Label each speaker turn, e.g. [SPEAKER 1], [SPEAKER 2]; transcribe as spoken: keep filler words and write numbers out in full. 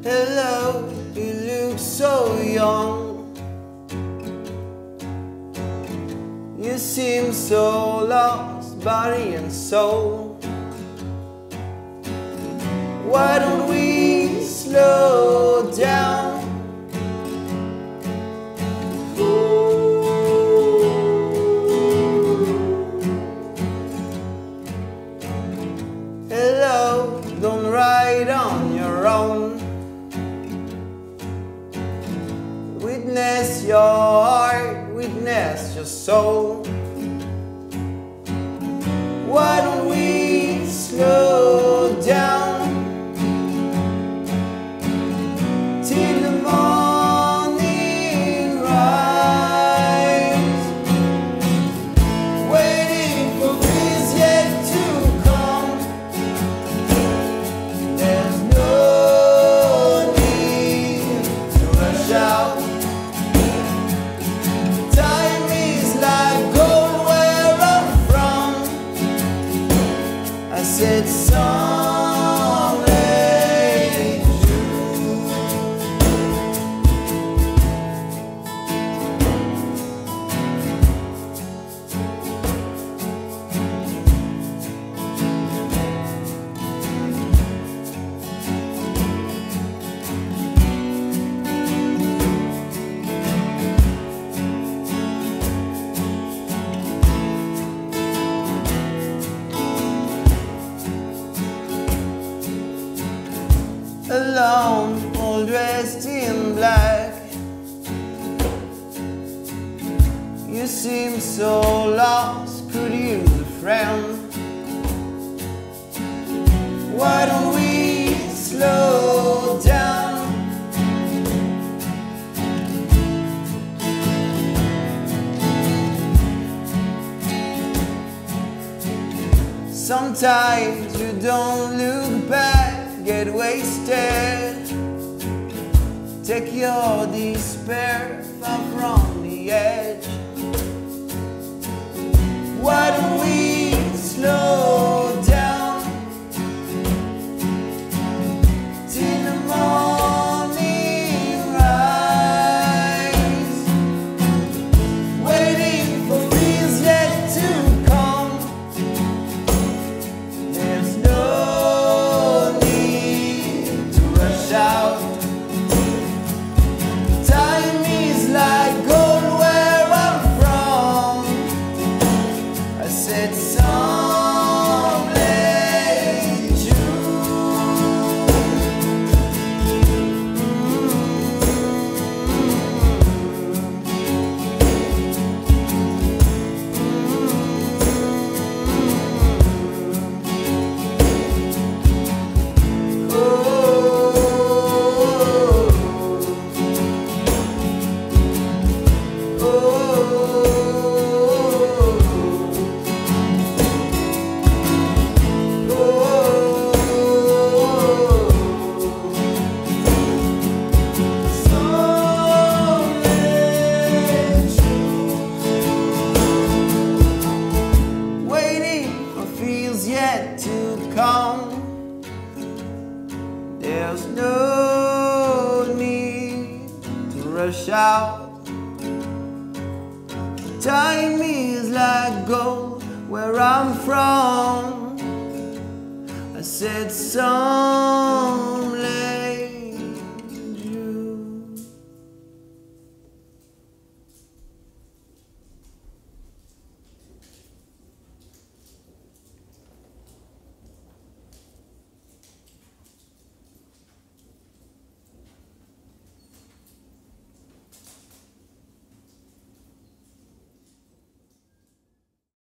[SPEAKER 1] Hello, you look so young. You seem so lost, body and soul. Why don't we slow down? Hello, don't ride on your own. Witness your heart, witness your soul. Why don't we slow down till the morning rise, waiting for peace yet to come. There's no need to rush out. Time is like gold where I'm from. I said someday June. Alone, all dressed in black. You seem so lost, could use a friend. Why don't we slow down? Sometimes you don't look back, get wasted. Take your despair far from the edge. Why don't we slow down till the morning rise, waiting for peace yet to come. There's no need to rush out. Time is like gold where I'm from. I said someday June. Oh, oh, waiting for feels yet to come. There's no need to rush out. Time is like gold where I'm from. I said some